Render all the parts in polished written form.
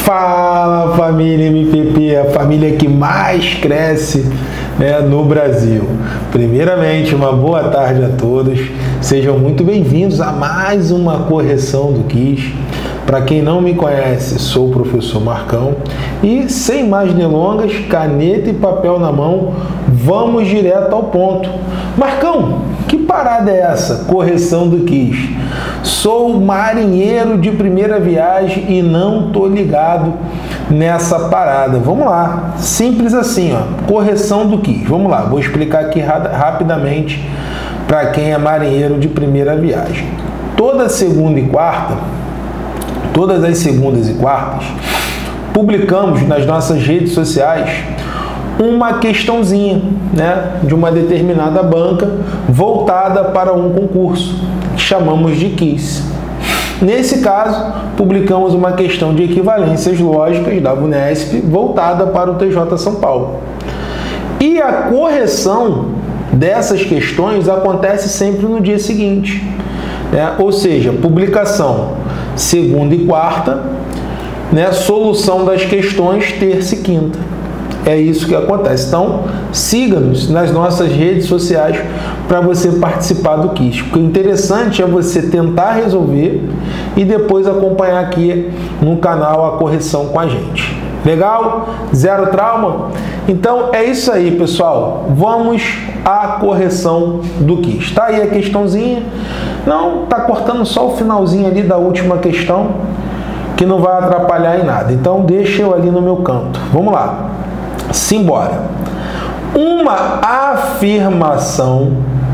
Fala, família MPP, a família que mais cresce, né, no Brasil. Primeiramente, uma boa tarde a todos. Sejam muito bem-vindos a mais uma correção do quiz. Para quem não me conhece, sou o professor Marcão e, sem mais delongas, caneta e papel na mão, vamos direto ao ponto. Marcão, que parada é essa? Correção do quiz. Sou marinheiro de primeira viagem e não tô ligado nessa parada. Vamos lá, simples assim, ó. Correção do quiz. Vamos lá, vou explicar aqui rapidamente para quem é marinheiro de primeira viagem. Toda segunda e quarta, todas as segundas e quartas, publicamos nas nossas redes sociais uma questãozinha, né, de uma determinada banca voltada para um concurso que chamamos de quiz. Nesse caso, publicamos uma questão de equivalências lógicas da VUNESP voltada para o TJ São Paulo. E a correção dessas questões acontece sempre no dia seguinte, né? Ou seja, publicação segunda e quarta, né? Solução das questões terça e quinta. É isso que acontece. Então, siga-nos nas nossas redes sociais para você participar do quiz. O interessante é você tentar resolver e depois acompanhar aqui no canal a correção com a gente. Legal? Zero trauma? Então, é isso aí, pessoal. Vamos à correção do quiz. Tá aí a questãozinha. Não, tá cortando só o finalzinho ali da última questão, que não vai atrapalhar em nada. Então, deixa eu ali no meu canto. Vamos lá. Simbora. Uma afirmação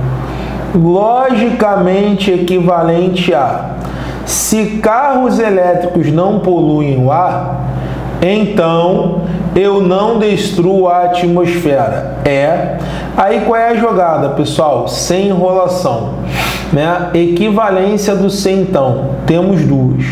logicamente equivalente a: se carros elétricos não poluem o ar, então eu não destruo a atmosfera. Aí qual é a jogada, pessoal? Sem enrolação, né? Equivalência do se então. Temos duas.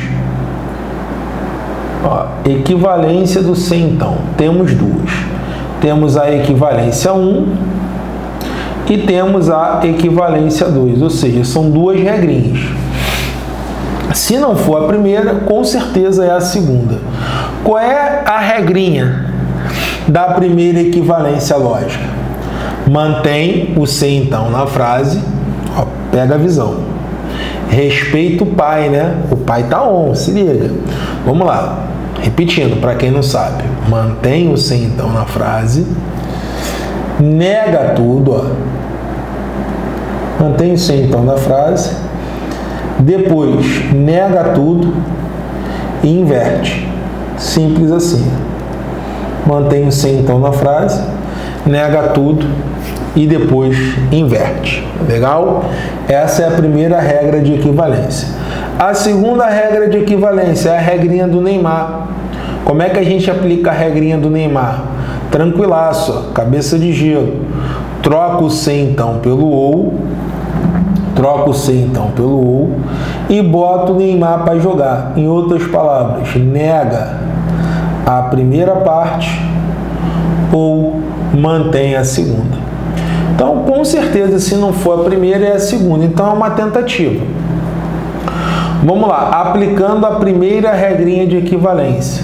Ó, equivalência do se então. Temos duas. Temos a equivalência 1 e temos a equivalência 2, ou seja, são duas regrinhas. Se não for a primeira, com certeza é a segunda. Qual é a regrinha da primeira equivalência lógica? Mantém o se então na frase, ó, pega a visão. Respeita o pai, né? O pai tá on, se liga. Vamos lá. Repetindo, para quem não sabe, mantém o se então na frase, nega tudo, ó. Mantém o se então na frase, depois nega tudo e inverte. Simples assim. Mantém o se então na frase, nega tudo e depois inverte. Legal? Essa é a primeira regra de equivalência. A segunda regra de equivalência é a regrinha do Neymar. Como é que a gente aplica a regrinha do Neymar? Tranquilaço, ó, cabeça de gelo. Troca o se então pelo ou, e bota o Neymar para jogar. Em outras palavras, nega a primeira parte ou mantém a segunda. Então, com certeza, se não for a primeira, é a segunda. Então, é uma tentativa. Vamos lá, aplicando a primeira regrinha de equivalência.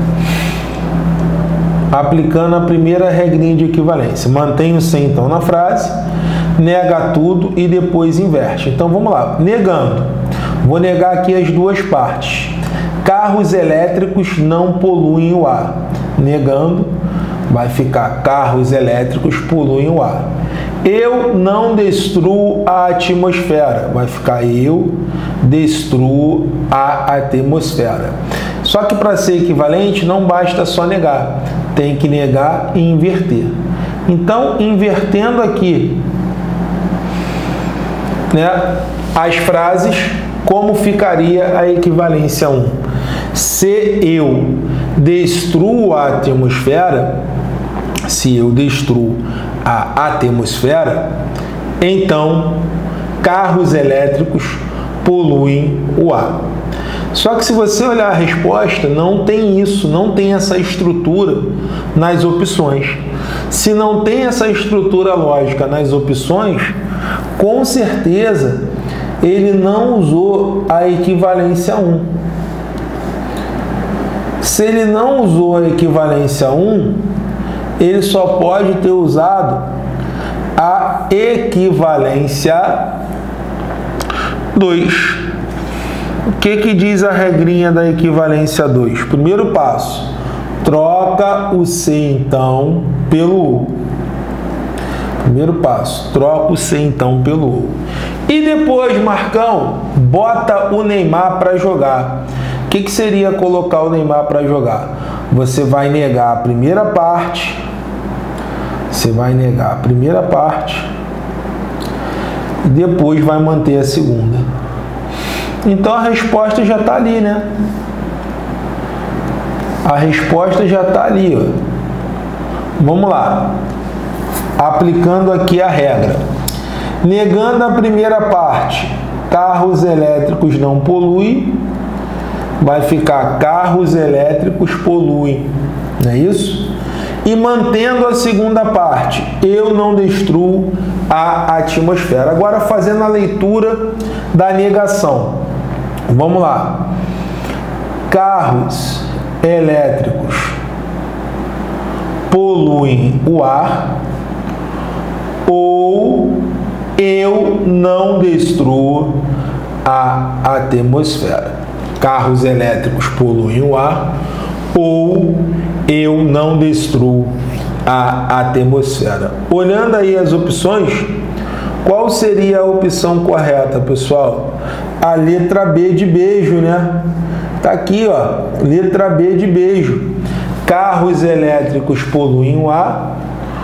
Mantém o se então na frase, nega tudo e depois inverte. Então vamos lá, negando. Vou negar aqui as duas partes. Carros elétricos não poluem o ar. Negando, vai ficar carros elétricos poluem o ar. Eu não destruo a atmosfera. Vai ficar eu destruo a atmosfera. Só que para ser equivalente não basta só negar. Tem que negar e inverter. Então, invertendo aqui, né, as frases, como ficaria a equivalência 1? Se eu destruo a atmosfera, a atmosfera, então carros elétricos poluem o ar. Só que se você olhar a resposta, não tem isso, não tem essa estrutura nas opções. Se não tem essa estrutura lógica nas opções, com certeza ele não usou a equivalência 1. Se ele não usou a equivalência 1, ele só pode ter usado a equivalência 2. O que diz a regrinha da equivalência 2? Primeiro passo, troca o C então pelo O. Primeiro passo, troca o C então pelo O. E depois, Marcão, bota o Neymar para jogar. O que seria colocar o Neymar para jogar? Você vai negar a primeira parte. E depois vai manter a segunda. Então a resposta já está ali, né? A resposta já está ali, ó. Vamos lá. Aplicando aqui a regra. Negando a primeira parte, carros elétricos não poluem, vai ficar carros elétricos poluem, não é isso? E mantendo a segunda parte, eu não destruo a atmosfera. Agora fazendo a leitura da negação. Vamos lá. Carros elétricos poluem o ar, ou eu não destruo a atmosfera. Carros elétricos poluem o ar, ou eu não destruo a atmosfera. Olhando aí as opções, qual seria a opção correta, pessoal? A letra B de beijo, né? Tá aqui, ó, letra B de beijo. Carros elétricos poluem o ar,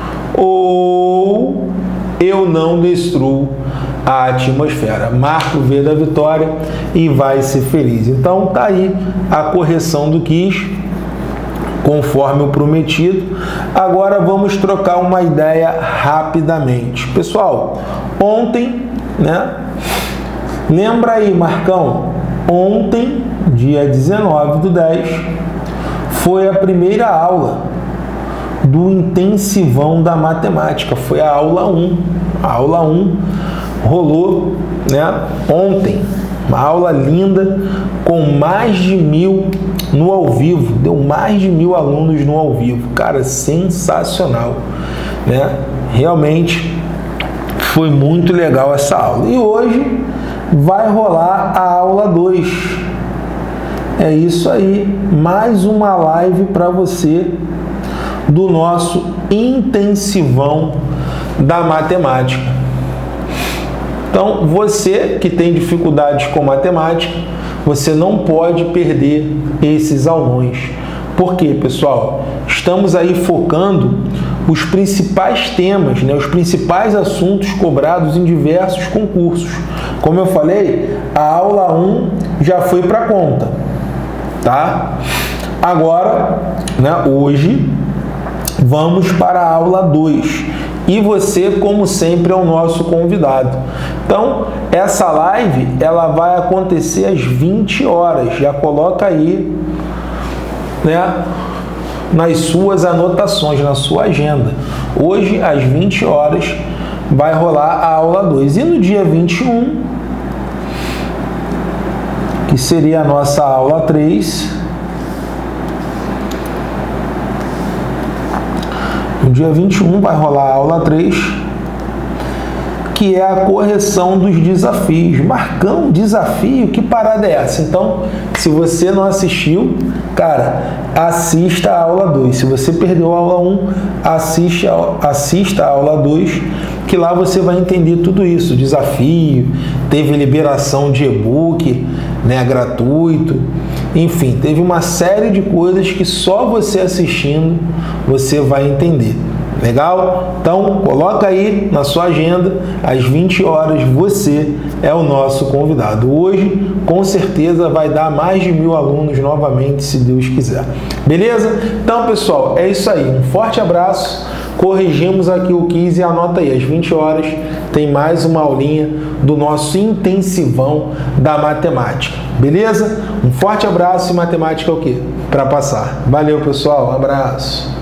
ou eu não destruo a atmosfera. Marca o V da vitória e vai ser feliz. Então tá aí a correção do quiz, conforme o prometido. Agora vamos trocar uma ideia rapidamente. Pessoal, ontem, né? Lembra aí, Marcão? Ontem, dia 19/10, foi a primeira aula do intensivão da matemática. Foi a aula 1. A aula 1 rolou, né, ontem. Uma aula linda, com mais de 1000 no ao vivo. Deu mais de 1000 alunos no ao vivo. Cara, sensacional, né? Realmente foi muito legal essa aula. E hoje vai rolar a aula 2. É isso aí. Mais uma live para você do nosso intensivão da matemática. Então, você que tem dificuldades com matemática, você não pode perder esses aulões. Por quê, pessoal? Estamos aí focando os principais temas, né, os principais assuntos cobrados em diversos concursos. Como eu falei, a aula 1 já foi para conta, tá? Agora, né, hoje, vamos para a aula 2. E você, como sempre, é o nosso convidado. Então, essa live, ela vai acontecer às 20 horas. Já coloca aí, né, nas suas anotações, na sua agenda. Hoje, às 20 horas, vai rolar a aula 2. E no dia 21, que seria a nossa aula 3, no dia 21 vai rolar a aula 3, que é a correção dos desafios. Marcão, desafio? Que parada é essa? Então, se você não assistiu, cara, assista a aula 2. Se você perdeu a aula 1, assista a aula 2, que lá você vai entender tudo isso. Desafio, teve liberação de e-book, né, gratuito. Enfim, teve uma série de coisas que só você assistindo você vai entender. Legal? Então, coloca aí na sua agenda, às 20 horas, você é o nosso convidado. Hoje, com certeza, vai dar mais de 1000 alunos novamente, se Deus quiser. Beleza? Então, pessoal, é isso aí. Um forte abraço. Corrigimos aqui o quiz e anota aí, às 20 horas tem mais uma aulinha do nosso intensivão da matemática. Beleza? Um forte abraço e matemática é o quê? Para passar. Valeu, pessoal. Um abraço.